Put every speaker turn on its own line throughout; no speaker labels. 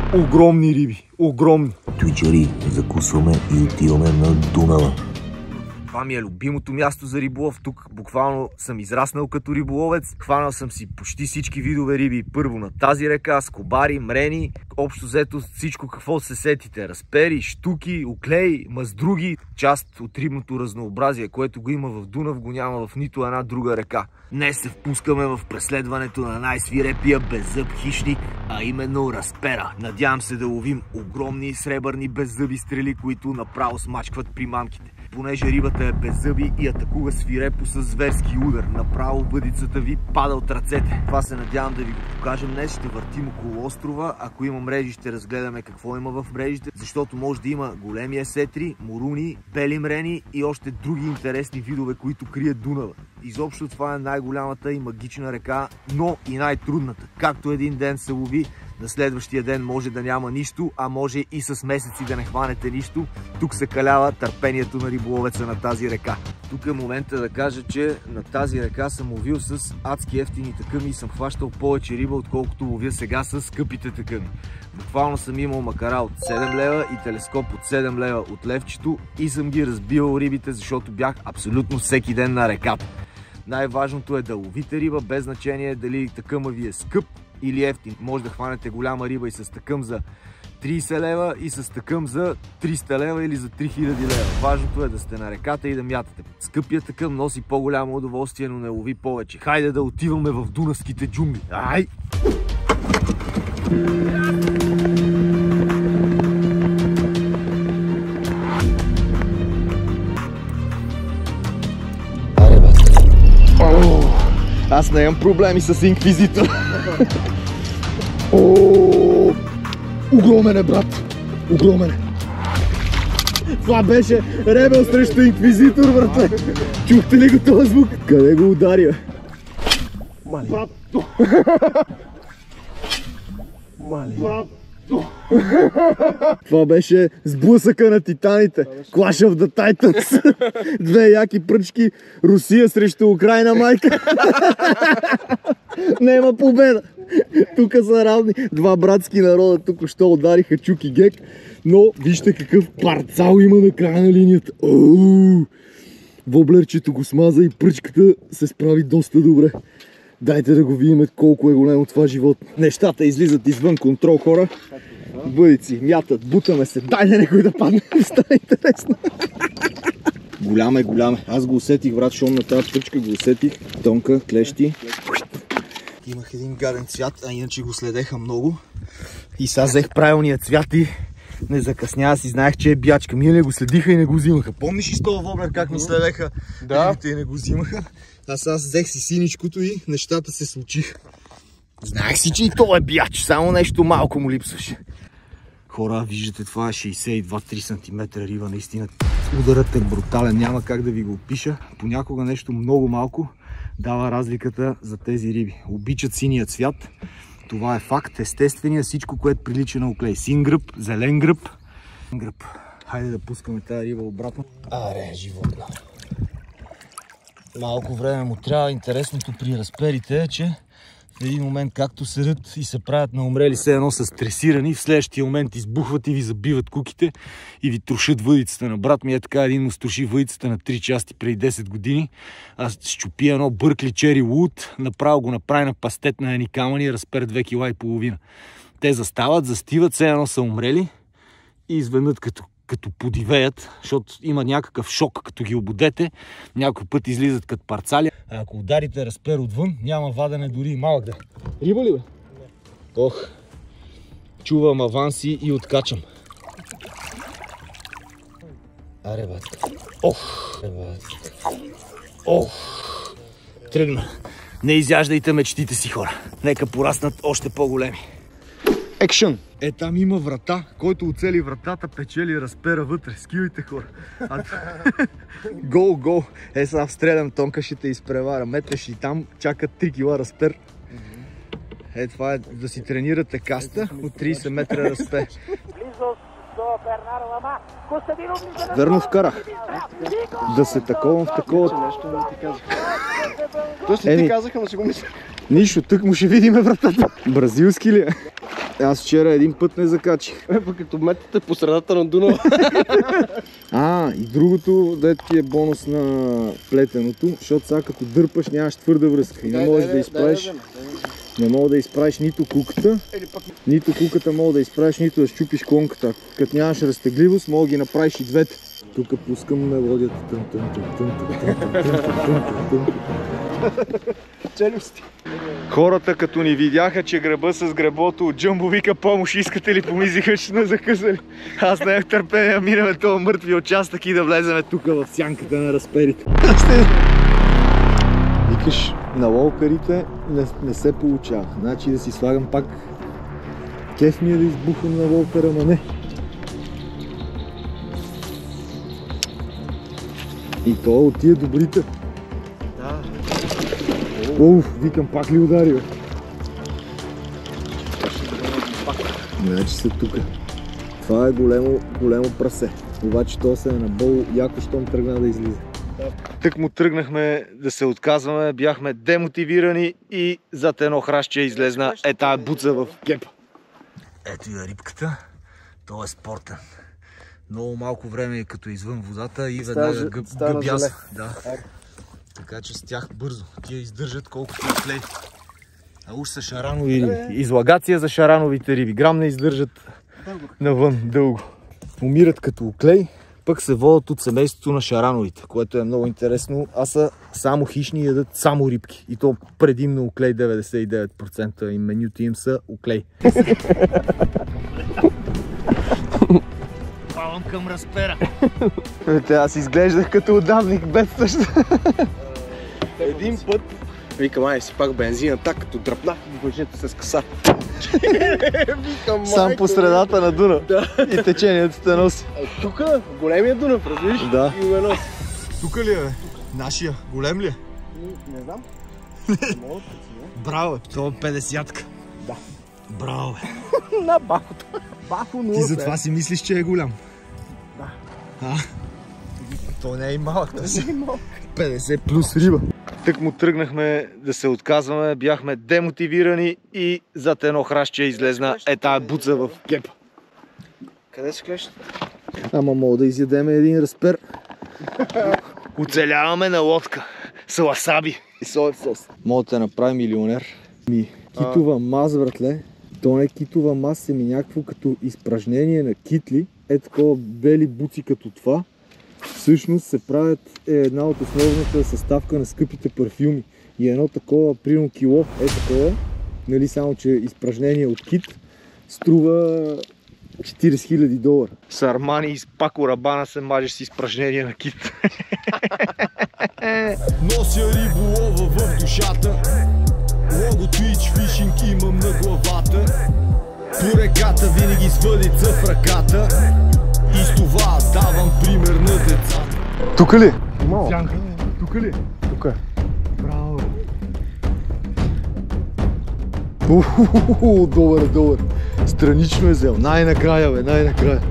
огромни риби. Огромни.
Твичери, закусваме и отиваме на Дунава.
Това ми е любимото място за риболов. Тук буквално съм израснал като риболовец. Хванал съм си почти всички видове риби. Първо на тази река, скобари, мрени. Общо взето всичко какво се сетите. Разпери, щуки, оклеи, маздруги. Част от рибното разнообразие, което го има в Дунав, го няма в нито една друга река. Днес се впускаме в преследването на най-свирепия беззъб хищник, а именно разпера. Надявам се да ловим огромни сребърни беззъби стрели, които направо смачкват примамките. Понеже рибата е беззъби и атакува свирепо с зверски удар. Направо въдицата ви пада от ръцете. Това се надявам да ви го покажем днес. Ще въртим около острова. Ако има мрежи, ще разгледаме какво има в мрежите, защото може да има големи есетри, моруни, бели мрени и още други интересни видове, които крие Дунава. Изобщо това е най-голямата и магична река, но и най-трудната. Както един ден се лови, на следващия ден може да няма нищо, а може и с месеци да не хванете нищо. Тук се калява търпението на риболовеца на тази река. Тук е момента да кажа, че на тази река съм ловил с адски ефтини такъми и съм хващал повече риба, отколкото ловя сега с скъпите такъми. Буквално съм имал макара от 7 лева и телескоп от 7 лева от левчето и съм ги разбивал рибите, защото бях абсолютно всеки ден на реката. Най-важното е да ловите риба, без значение дали такъма ви е скъп или ефтин. Може да хванете голяма риба и с такъм за 30 лева и с такъм за 300 лева или за 3000 лева. Важното е да сте на реката и да мятате. Скъпият такъм носи по-голямо удоволствие, но не лови повече. Хайде да отиваме в дунавските джунгли. Ай! Аз не имам проблеми с инквизитор. Огромен е, брат. Огромен е. Това беше ребел срещу инквизитор, братле. Чухте ли го този звук? Къде го удари, бе? Брат. Това беше сблъсъка на титаните. Clash of the Titans. Две яки пръчки. Русия срещу Украйна, майка. Нема победа. Тук са равни. Два братски народа тук що удариха Чук и Гек. Но вижте какъв парцал има на края на линията. Воблерчето го смаза и пръчката се справи доста добре. Дайте да го видим колко е големо това животно. Нещата излизат извън контрол, хора. Бъдици, мятат, бутаме се. Дай да някой да падне. Става интересно. Голям е, голям е. Аз го усетих, брат, шон на тази пръчка го усетих. Тонка, клещи. Имах един гаден цвят, а иначе го следеха много. И сега взех правилния цвят и не закъсня. Аз и знаех, че е бячка. Ние не го следиха и не го взимаха. Помниш и с този воблер как ми следеха? Да. И не го взимаха. Аз взех си синичкото и нещата се случиха. Знаех си, че и то е бяч. Само нещо малко му липсваше. Хора, виждате, това е 62-3 см риба. Наистина ударът е брутален. Няма как да ви го опиша. Понякога нещо много малко дава разликата за тези риби. Обичат синия цвят. Това е факт. Естествения, всичко, което прилича на оклей. Син гръб, зелен гръб. Хайде да пускаме тази риба обратно. Аре, животно. Малко време му трябва. Интересното при разперите е, че в един момент както седят и се правят на умрели, все едно са стресирани, в следващия момент избухват и ви забиват куките и ви трошат въдицата. На брат ми е така, един му струши въдицата на 3 части преди 10 години. Аз щупи едно Бъркли Чери Вуд, направо го направи на пастет на едни камъни и разпер 2,5 кг. Те застават, застиват, все едно са умрели и изведнъж като подивеят, защото има някакъв шок, като ги обудете, някой път излизат като парцали. А ако ударите разпер отвън, няма вадене дори и малък да. Риба ли, бе? Ох, чувам аванси и откачам. Аре, батка. Ох, батка. Ох, тръгна. Не изяждайте мечтите си, хора. Нека пораснат още по-големи. Екшън! Е, там има врата. Който оцели вратата, печели разпера вътре. Скивайте, хора. Гол, гол. Е, сега встрелям тонка, ще те изпревара. Метнеш и там, чакат 3 кг разпер. Е, това е да си тренирате каста от 30 метра разпер. Верно вкарах. Да се таковам в такова.
Точно ти казаха, но си го мисля.
Нищо, тук му ще видим вратата. Бразилски ли е? Аз вчера един път не закачих.
Пък като метите по средата на Дунава.
И другото, дето ти е бонус на плетеното, защото сега като дърпаш нямаш твърда връзка и не можеш да изправиш. Не мога да изправиш нито куката, нито куката мога да изправиш, нито да щупиш клонката. Като нямаш разтегливост, мога да ги направиш и двете. Тук пускам мелодията.
Челюсти.
Хората като ни видяха, че греба с гребото от Джъмбо вика помощ, искате ли, помислиха, че сме закъсали. Аз нямах търпение да минем този мъртви участък и да влеземе тук в сянката на разперите. Викаш, на лолкарите не се получава. Значи да си слагам пак кеф ми е да избухам на лолкара, ма не. И то от тия добрите.
Да.
Викам, пак ли удари, бе? Значи са тука. Това е големо прасе. Обаче то се е набол яко, щом тръгна да излиза. Тък му тръгнахме да се отказваме, бяхме демотивирани и зад едно хращче излезна тая буца в кепа. Ето я рибката. То е спортен. Много малко време е като извън водата и веднага гъбяса. Да. Така че с тях бързо. Тия издържат колкото и клей. А уж са шаранови риби. Излагация за шарановите риби. Грам не издържат навън дълго. Умират като клей, пък се водят от семейството на шарановите, което е много интересно. А са само хищни и ядат само рибки. И то предимно уклей, 99% и менюто им са уклей. Павам към разпера. Аз изглеждах като удавник бедстващ.
Един път викам, ай си пак бензина, така като дръпнах въжето с каса.
Сам по средата на Дунав. И течението те носи.
Тук, големия Дунав, разбираш?
Да.
И ме носи.
Тук ли е, бе? Нашия? Голем ли е?
Не знам.
Браво, това е 50-ятка.
Да.
Браво, бе.
На бахото. Бахо 0.
Ти затова си мислиш, че е голям?
Да.
То не е и малък, то си 50 плюс риба. Тък му тръгнахме да се отказваме, бяхме демотивирани и зад едно хращче излезна тая буца в кепа.
Къде се клещат?
Ама мога да изядеме един разпер. Оцеляваме на лодка с ласаби и соев сос. Мога да те направи милионер. Китова маз, братле. То не е китова маз, е някакво като изпражнение на китли. Такова бели буци като това. Всъщност се правят една от основната съставка на скъпите парфюми. И едно такова, примерно кило, такова, нали, само че изпражнение от кит, струва $40,000. С Армани и с Пако Рабана се мажеш с изпражнение на кит.
Нося риболова в душата, лого Twitch Fishing имам на главата. По реката винаги с въдица в ръката. И с това давам пример на децата.
Тук ли?
Сянка.
Тук ли?
Тук е.
Браво. Добър. Странично е взел. Най-накрая, бе, най-накрая.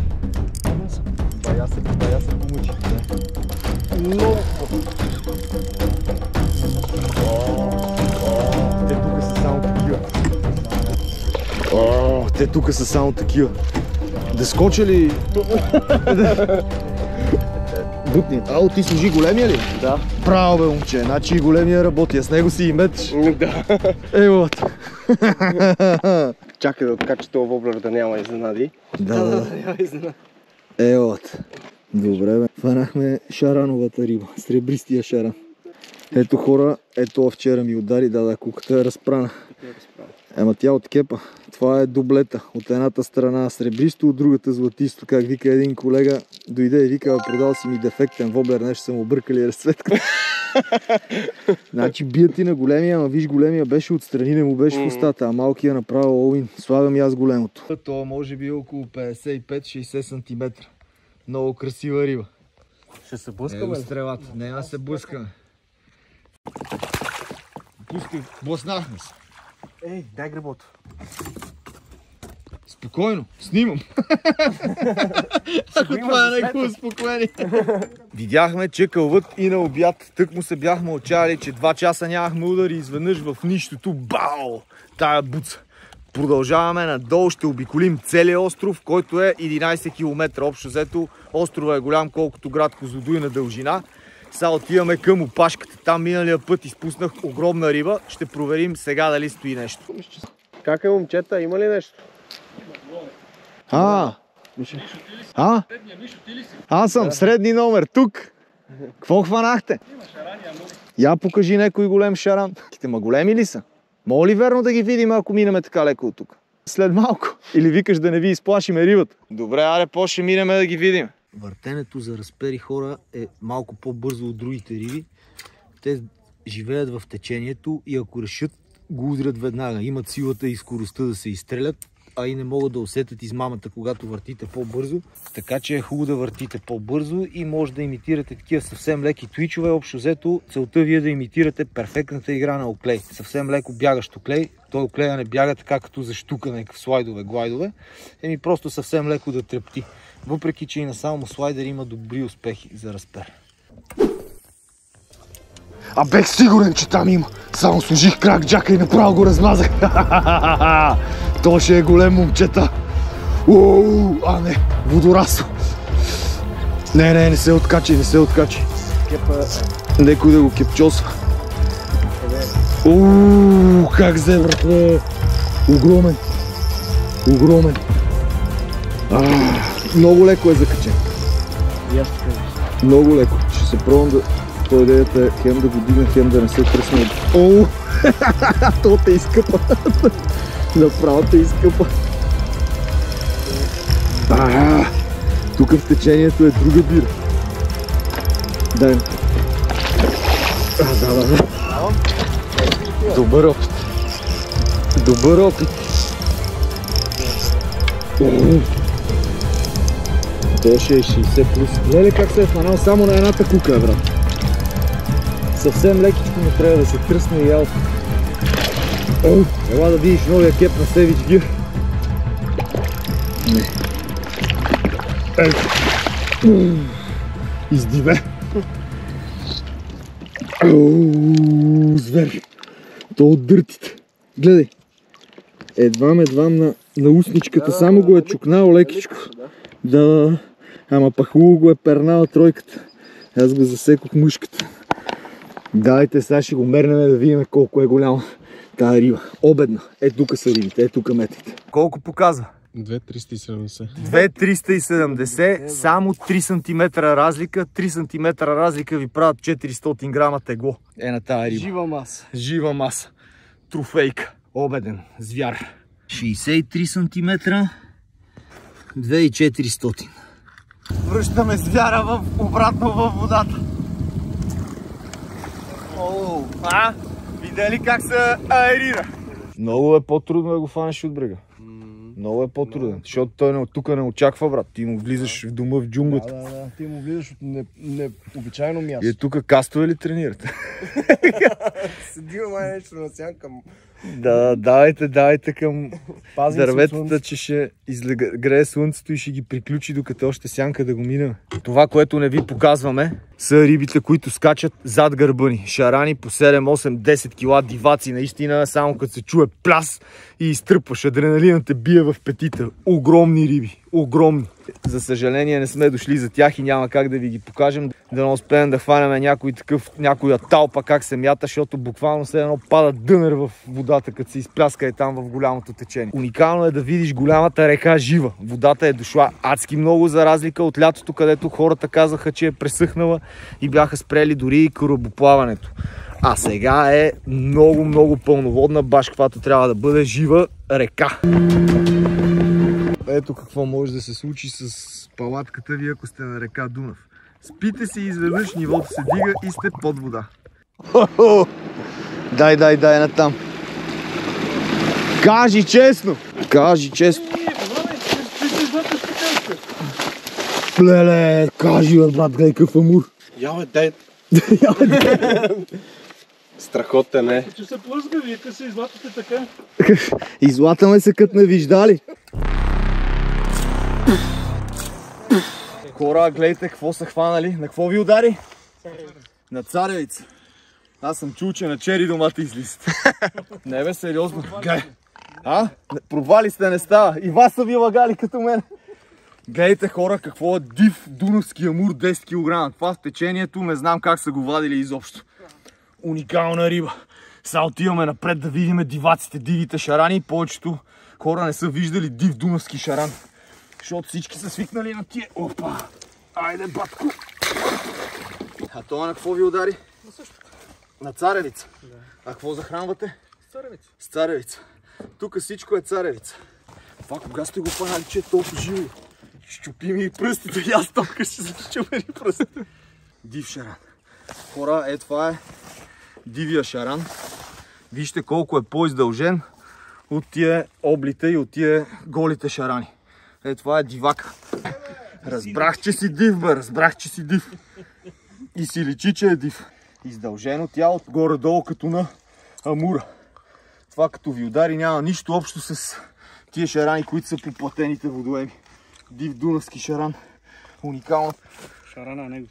Бая се помъчи.
Много.
Те тук са само такива. Да скоча ли? Бутни. Ти служи големия ли?
Да.
Браво, бе, момче. Значи и големия работи. А с него си и метиш.
Да.
Вот.
Чакай да откача този воблер да няма изненади.
Да.
Няма изненади.
Вот. Добре, бе. Фанахме шарановата риба. Сребристия шаран. Ето хора, ето вчера ми удари, да, куката е разпрана. Ема тя от кепа. Това е дублета. От едната страна сребристо, от другата златисто. Как вика един колега, дойде и вика, продал си ми дефектен воблер, нещо са му объркали разцветката. Значи бият и на големия, ама виж, големия беше отстрани, не му беше в устата, а малкия направил олин. Слагам и аз големото. То може би около 55-60 см. Много красива риба.
Ще се блъскаме.
Стрелата. Няма се блъскаме. Пускай, блъснахме се.
Ей, дай гребото.
Спокойно, снимам. Ако това е някакво успокоение. Видяхме, че кълват и на обяд. Тък му се бяхме отчаяли, че 2 часа нямахме удари и изведнъж в нищото. Бао! Тая буца. Продължаваме надолу, ще обиколим целия остров, който е 11 км общо взето. Острова е голям колкото град Козлодуй на дължина. Сега отиваме към опашката. Там миналия път изпуснах огромна риба. Ще проверим сега дали стои нещо.
Как е, момчета? Има ли нещо?
Аз съм средни номер тук. Какво хванахте?
Има шарани,
Я покажи някой голем шаран. Ма големи ли са? Мога ли верно да ги видим, ако минеме така леко от тук? След малко. Или викаш да не ви изплашиме рибата? Добре, аре, по-ще минеме да ги видим. Въртенето за разпери хора е малко по-бързо от другите риби. Те живеят в течението и ако решат, го удрят веднага. Имат силата и скоростта да се изстрелят, а и не могат да усетят измамата, когато въртите по-бързо. Така че е хубаво да въртите по-бързо и може да имитирате такива съвсем леки твичове. Общо взето, целта ви е да имитирате перфектната игра на оклей. Съвсем леко бягащ оклей. Той оклея не бяга така като за щукане в слайдове, глайдове. Еми просто съвсем леко да трепти. Въпреки че и на само слайдер има добри успехи за разпер.
А бех сигурен, че там има. Само сложих крак джака и направо го размазах. То ще е голем, момчета. А не, водорасло. Не се откачи, не се откачи. Некой да го кепчосва. Как взе, братле. Огромен. Огромен. Много леко е закачен. Много леко. Ще се пробвам да... Той идеята е хем да го дигна, хем да не се тръсне. То те изкъпа. Направо те изкъпа. Тук в течението е друга бира. Дай. Да. Добър опит. Добър опит. То ще е 60 плюс. Гледай как се е хванал само на едната кука, брат. Съвсем лекичко му трябва да се тръсне и ял. Ела да видиш новия кеп на Savage Gear. Издиве. Звер. То от дъртите. Гледай. Едвам на усничката, само го е чукнал лекичко. Да. Ама па хубаво го е пернала тройката. Аз го засекох мушката. Дайте, сега ще го мернем да видим колко е голяма тая риба. Обедна. Тук са рибите, тук метите.
Колко показва?
2,370.
2,370, само 3 см разлика. 3 см разлика ви правят 400 грама тегло. На тая риба.
Жива маса.
Жива маса. Трофейка. Обеден. Звяр. 63 см. 2400. Връщаме звяра обратно във водата. Видя ли как се аерира? Много е по-трудно да го фанеш от брега. Много е по-труден, защото той тук не очаква, брат. Ти му влизаш в дома в джунглата.
Да. Ти му влизаш от необичайно място.
И тук кастове ли тренирате?
Седима май нещо на сянка.
Да, давайте към дърветата, че ще изгрее слънцето и ще ги приключи, докато още сянка да го минем. Това, което не ви показваме, са рибите, които скачат зад гърба ни. Шарани по 7, 8, 10 кила, диваци наистина, само като се чуе пляс и изтръпваш. Адреналинът те бие в петите. Огромни риби. Огромни. За съжаление не сме дошли за тях и няма как да ви ги покажем. Да не успеем да хванем някоя талпа как се мята, защото буквално след едно пада дънер в водата, като се изпляска е там в голямото течение. Уникално е да видиш голямата река жива. Водата е дошла адски много, за разлика от лятото, където хората казаха, че е пресъхнала и бяха спрели дори и корабоплаването. А сега е много пълноводна, баш каквато трябва да бъде жива река. Ето какво може да се случи с палатката ви, ако сте на река Дунав. Спите си, изведнъж нивото се дига и сте под вода. Дай натам. Кажи честно! Леле, кажи, брат, гледай какъв амур.
Яле, дай. Страхотен е.
Че се плъзга, вие се излатате така.
Излатаме се като не виждали. Хора, гледайте какво са хванали. На какво ви удари? На царевица. Аз съм чул, че на чери домата излизат. Не бе, сериозно.
Провали сте, не става. И вас са ви лагали като мен. Гледайте хора, какво е див дунавски амур 10 кг. Това в течението не знам как са го вадили изобщо. Уникална риба. Сега отиваме напред да видим диваците, дивите шарани. Повечето хора не са виждали див дунавски шаран. Защото всички са свикнали на тия. Опа! Айде, батко! А това на какво ви удари?
На същото.
На царевица?
Да.
А какво захранвате?
С царевица.
С царевица. Тук всичко е царевица. Това кога сте го фанали, че е толкова живо? Щупи ми и пръстите и аз толкова ще се щупени пръстите. Див шаран. Хора, това е дивия шаран. Вижте колко е по-издължен от тия облите и от тия голите шарани. Това е дивака. Разбрах, че си див, бе, разбрах, че си див. И си личи, че е див. Издължено тяло, горе-долу като на амура. Това като ви удари няма нищо общо с тия шарани, които са по платените водоеми. Див дунавски шаран. Уникално.
Шарана е него.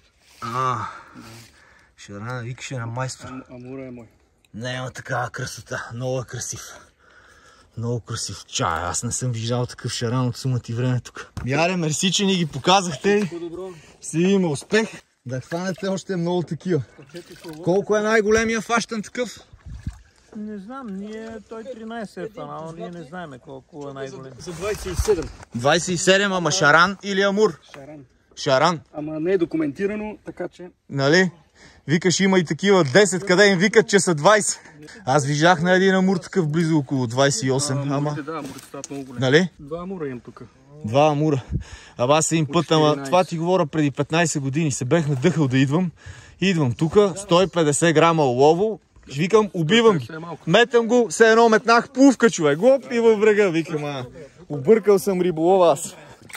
Шарана, викаше на майстор.
Амура е мой.
Няма такава красота. Много е красив. Много красив. Чай, аз не съм виждал такъв шаран от сумата и време тук. Яре, мерси, че ни ги показахте. Си има успех. Да хванете още много такива. Колко е най-големия фащан такъв?
Не знам, той 13 е фанал, но ние не знаем колко е най-голем.
За 27.
27, ама шаран или амур?
Шаран.
Шаран.
Ама не е документирано, така че...
Нали? Викаш, има и такива 10, къде им викат, че са 20. Аз виждах на един амур такъв близо около 28, ама...
Да, амурите стават много големи.
Нали?
2 амура имам тук.
2 амура. Аз един път, ама това ти говоря преди 15 години, се бех надъхал да идвам. Идвам тук, 150 грама олово. Викам, убивам ги. Метам го, все едно метнах плувка, човек. Гоп и във брега. Викам, объркал съм риболова аз.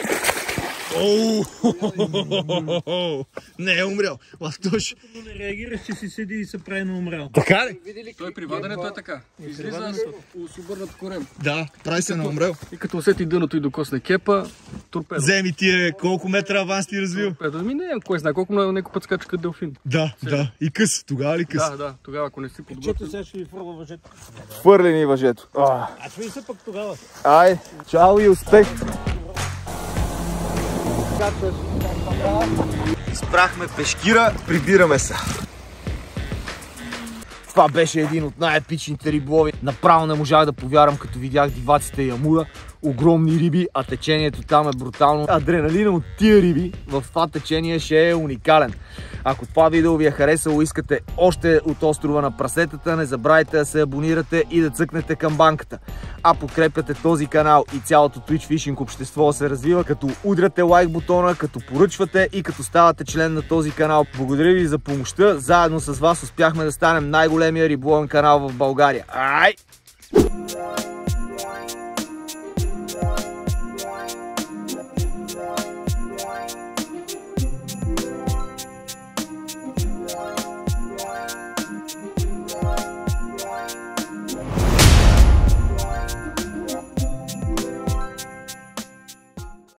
Не е умрял. Лавтош.
Не реагираш, че си седи и се прави на умрял.
Така ли?
Той при ваденето е така. Излиза с обърнат корем.
Да, прави се на умрял.
И като усети дъното и докосне кепа, торпедо.
Вземи тия колко метра аванс ти развил?
Торпедо. Не, кой знае колко някой път скача като делфин.
Да. И къс. Тогава ли къс?
Да, тогава ако не си подготвил.
Чето сега ще ви фърва въжето.
Хвърли ни въжето.
А ще ви се пък тогава.
Ай, чао и успех!
Изпрахме пешкира, прибираме се. Това беше един от най-епичните риболови. Направо не можах да повярвам, като видях диваците и амура. Огромни риби, а течението там е брутално. Адреналина от тия риби в това течение ще е уникален. Ако това видео ви е харесало, искате още от острова на прасетата, не забравяйте да се абонирате и да цъкнете камбанката. А подкрепяте този канал и цялото Twitch Fishing общество да се развива, като удряте лайк бутона, като поръчвате и като ставате член на този канал. Благодаря ви за помощта. Заедно с вас успяхме да станем най-големия риболовен канал в България. Ай!